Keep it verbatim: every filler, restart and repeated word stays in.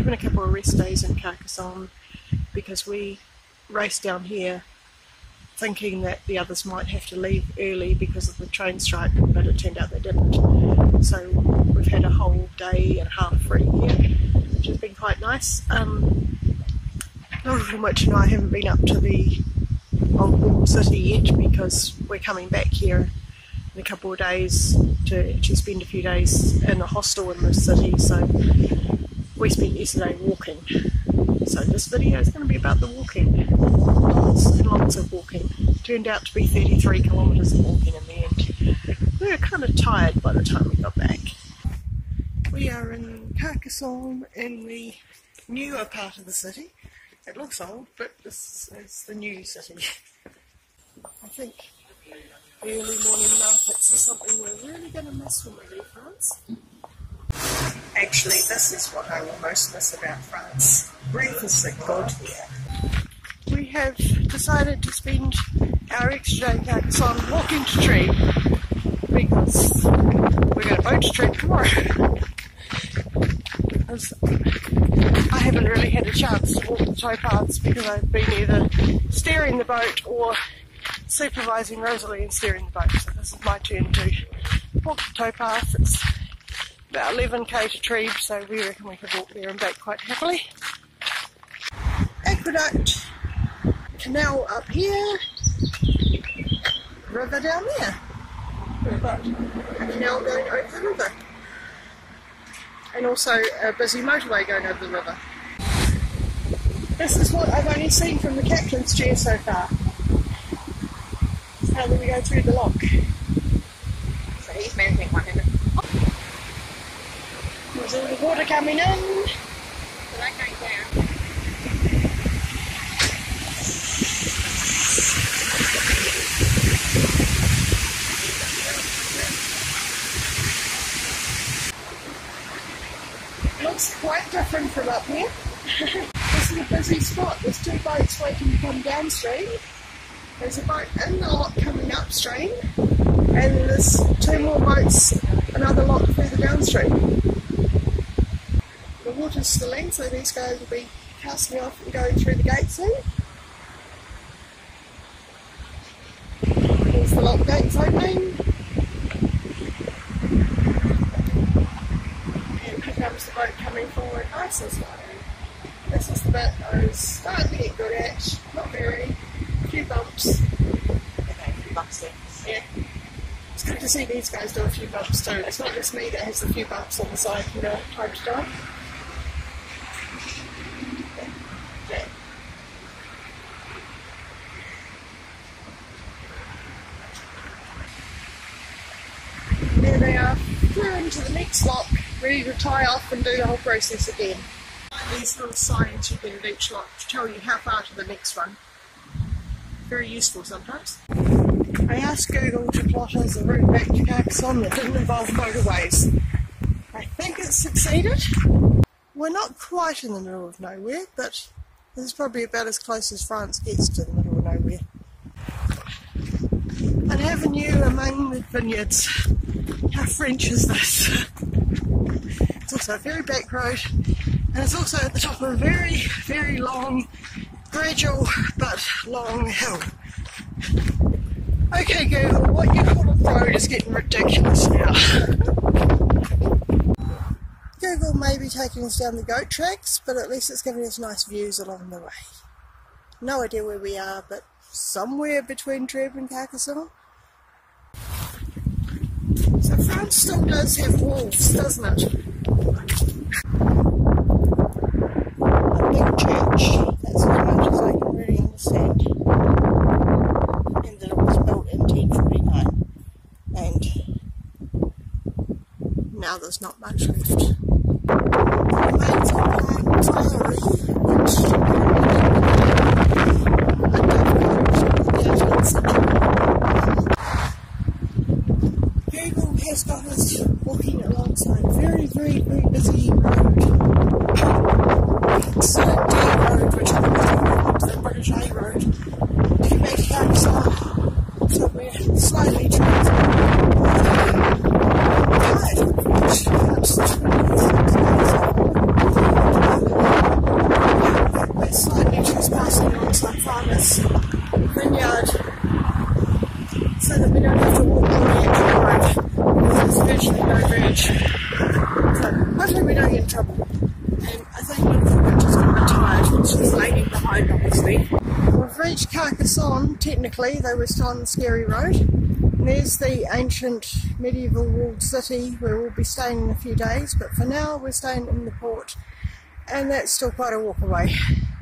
given a couple of rest days in Carcassonne because we raced down here thinking that the others might have to leave early because of the train strike, but it turned out they didn't. So we've had a whole day and a half free here, which has been quite nice. Um, Not much, and I haven't been up to the old walled city yet because we're coming back here in a couple of days to actually spend a few days in a hostel in the city. So we spent yesterday walking. So this video is going to be about the walking. Lots and lots of walking. Turned out to be thirty-three kilometres of walking in the end. We were kind of tired by the time we got back. We are in Carcassonne in the newer part of the city. It looks old, but this is the new city. I think early morning markets are something we're really going to miss when we leave France. Actually, this is what I will most miss about France. Breakfast is good here. We have decided to spend our extra day in Carcassonne walking to Trèbes because we're going to boat to Trèbes tomorrow. Because I haven't really had a chance to walk the towpaths because I've been either steering the boat or supervising Rosalie and steering the boat. So this is my turn to walk the towpath. It's about eleven k to Trèbes, so we reckon we could walk there and back quite happily. Aqueduct, canal up here, river down there. We've got a canal going over the river. And also a busy motorway going over the river. This is what I've only seen from the captain's chair so far. How do we go through the lock? So he's managing one hand. There's all the water coming in. So that going down. Looks quite different from up here. This is a busy spot. There's two boats waiting to come downstream. There's a boat in the lock coming upstream, and there's two more boats, another lock further downstream. The water's still in, so these guys will be casting off and going through the gate soon. There's the lock gates opening. Comes the boat coming forward nice and slow. This is the bit I was starting to get good at, not very, a few bumps. Okay, a few bumps there. Yeah. It's good to see these guys do a few bumps too. It's not just me that has a few bumps on the side from time to time. Yeah. There they are, through into the next lock, ready to tie off and do the whole process again. These little signs you get at each lock to tell you how far to the next one. Very useful sometimes. I asked Google to plot us a route back to Carcassonne that didn't involve motorways. I think it's succeeded. We're not quite in the middle of nowhere, but this is probably about as close as France gets to the middle of nowhere. An avenue among the vineyards. How French is this? It's also a very back road, and it's also at the top of a very, very long, gradual but long hill. Okay Google, what you call a road is getting ridiculous now. Google may be taking us down the goat tracks, but at least it's giving us nice views along the way. No idea where we are, but somewhere between Trèbes and Carcassonne. So France still does have walls, doesn't it? A big church, that's as much as I can really understand. And that it was built in ten forty-nine. And now there's not much left. The remains of the Priory, which I don't know from the eighteenth century. Google has got us walking alongside a very, very, very busy road. It's a D road, which I think is the British A road, to get back to Carcassonne. So we're slowly trying to drive, which counts as twenty minutes. this vineyard so that we don't have to walk on the actual road because there's virtually no veg. So hopefully we don't get in trouble. And I think Winfrey got just got a bit tired and she's lagging behind obviously. We've reached Carcassonne technically, though we're still on the scary road. And there's the ancient medieval walled city where we'll be staying in a few days, but for now we're staying in the port and that's still quite a walk away.